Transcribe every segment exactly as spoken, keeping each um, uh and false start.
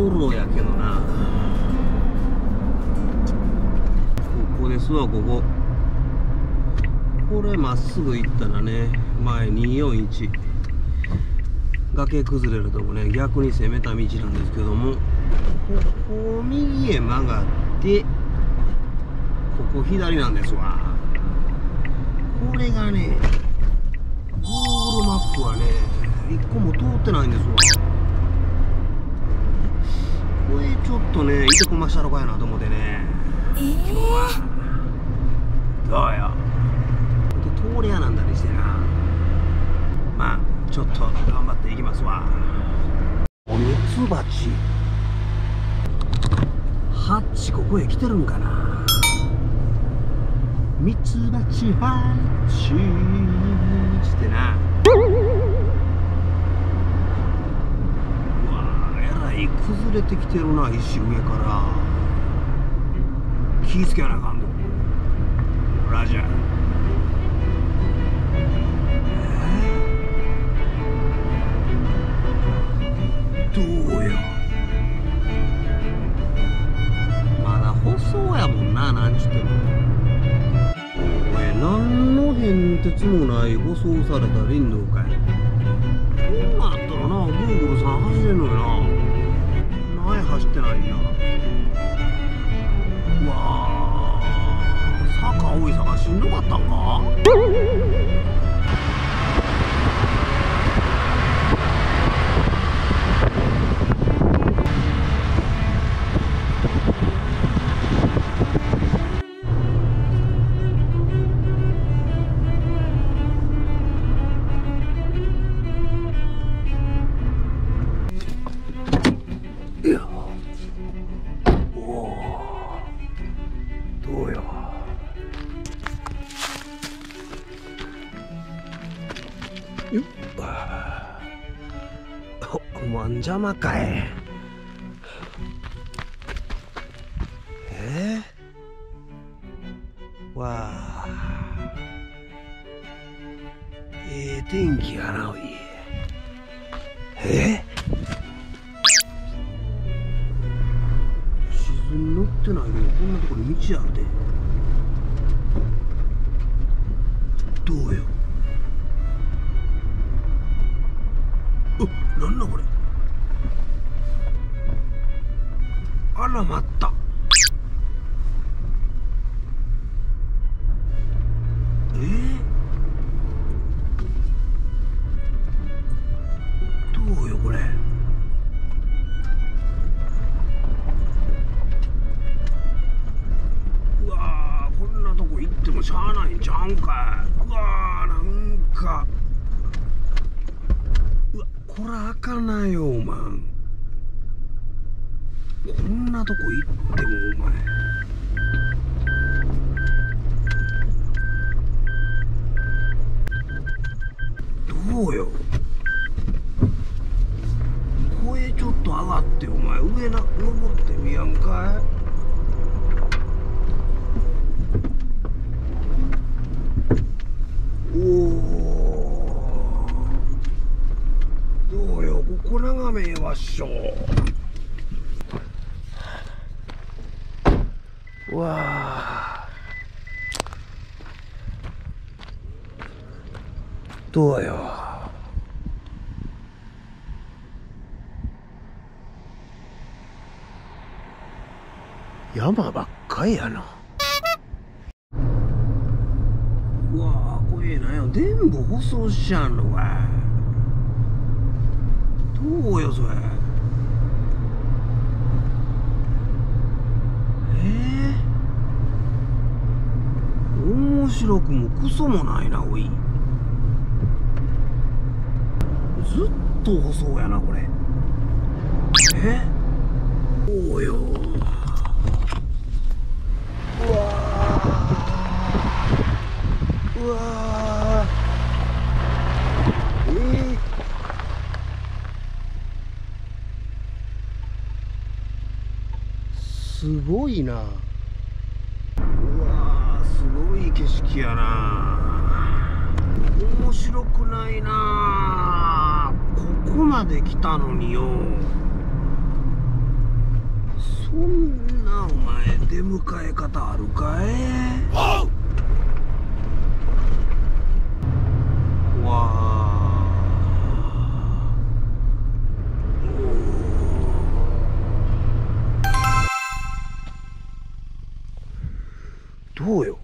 路やけどな。ここですわ、ここ。これまっすぐ行ったらね、前によんいち崖崩れるとこね、逆に攻めた道なんですけども、ここ右へ曲がってここ左なんですわ。これがね Google マップはねいっこも通ってないんですわ。これちょっとねいてこましたろかやなと思ってね、えー、今日はどうよ通り屋なんだりしてな。まあちょっと頑張っていきますわ。ミツバチハッチここへ来てるんかな。ミツバチハッチしてな。うわえらい崩れてきてるな、石上から。気ぃつけなあかんの。ラジャーどうよ、まだ細やもんな、なんちゅっても。お前何の変哲もない舗装された林道かい。こんなんあったらな、グーグルさん走れんのよな。何走ってないんだ。うわー、坂多い坂しんどかったんか。おまん邪魔かい。えー、わあええ天気やなおい。え地図に載ってないけどこんなところに道あるで。どうよ。なんだこれ。あらまった。えー、どうよこれ。うわー、こんなとこ行ってもしゃあないんちゃうんかい。うわー、なんかこらあかなよおまん。こんなとこ行ってもお前どうよ。声ちょっと上がってお前上な登ってみやんかい。おおどうよ、ここ眺めましょう。わあどうよ。山ばっかりやな。うわあこれなんや、全部舗装しちゃうのか。どうよそれ。えー、面白くもクソもないなおい。ずっと細やなこれ。えどうよ。うわーうわーえーすごいな。うわーすごい景色やな。面白くないな。ここまで来たのによ。 そんなお前出迎え方あるかい。わあ、どうよ。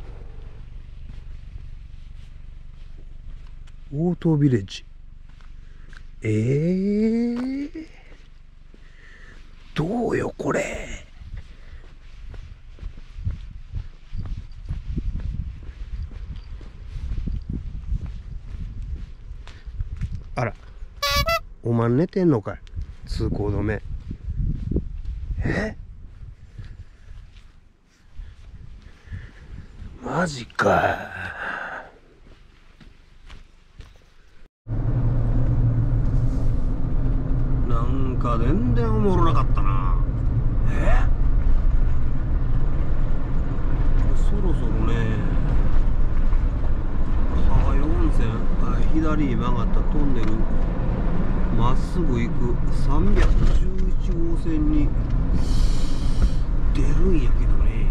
オートビレッジ。ええー、どうよこれ。あら、お前寝てんのかい。通行止め。え、マジか。なんか全然おもろなかったな。え、そろそろね、川湯温泉、あ、左に曲がったトンネルまっすぐ行くさんびゃくじゅういちごう線に出るんやけどね。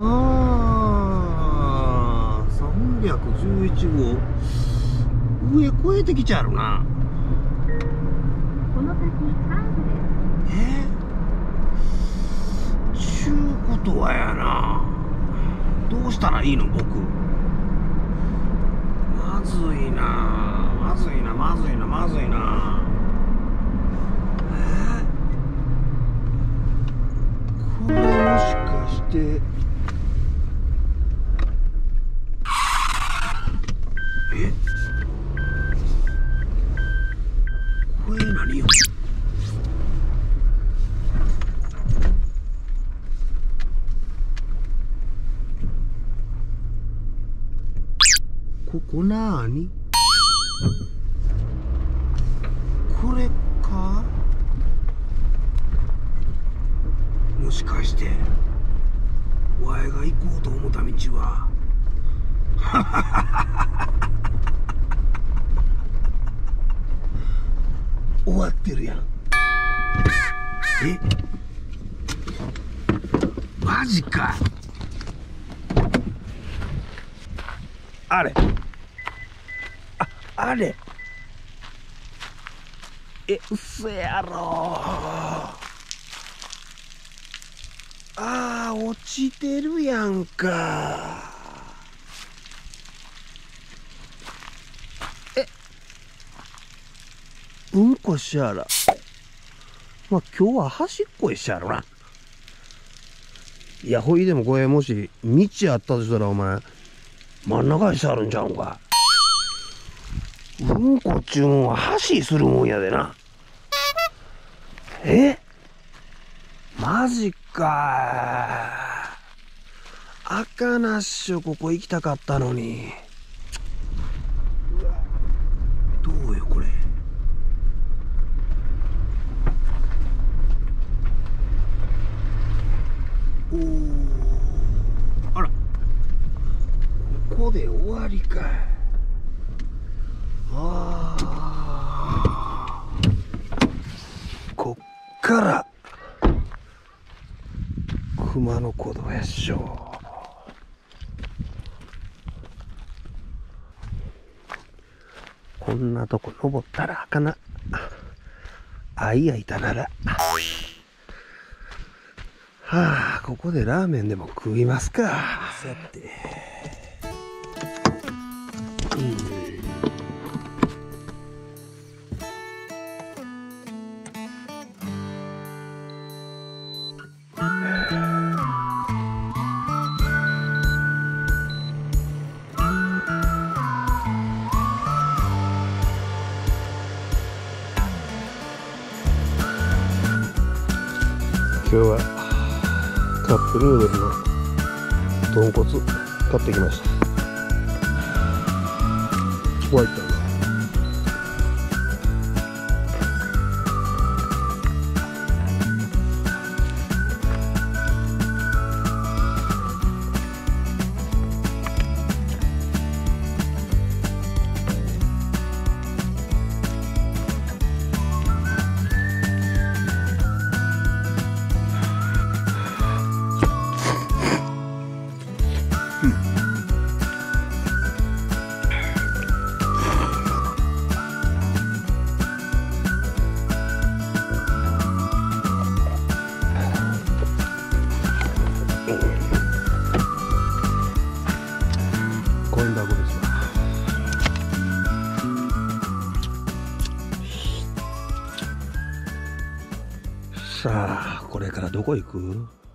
ああ、さんびゃくじゅういちごう上越えてきちゃうな。 この先カーブです。 え、ちゅうことはやな、どうしたらいいの僕。まずいな、まずいな、まずいな、まずいな。え、これもしかしてえ、これ何よ。ここなーに、これか。もしかしてわいが行こうと思った道は終わってるやん。え、マジか。あれ、あ、あれ、え、うそやろ。あー、落ちてるやんか。え、うんこしやら。まあ今日は端っこへしやろな。いや、ほいでもこれもし道あったとしたらお前真ん中へしてあるんちゃうんか。うんこっちゅうもんは箸するもんやでな。え、マジか。あかなっしょ、ここ行きたかったのに。どうよこれ。おー、あら、ここで終わりか。ああ、こっから熊野古道やっしょ。こんなとこ登ったらあかな。あいやいたなら。はあ、ここでラーメンでも食いますか。さて、うん、今日はカップヌードルの豚骨買ってきました。ホワイトのさあこれからどこ行く？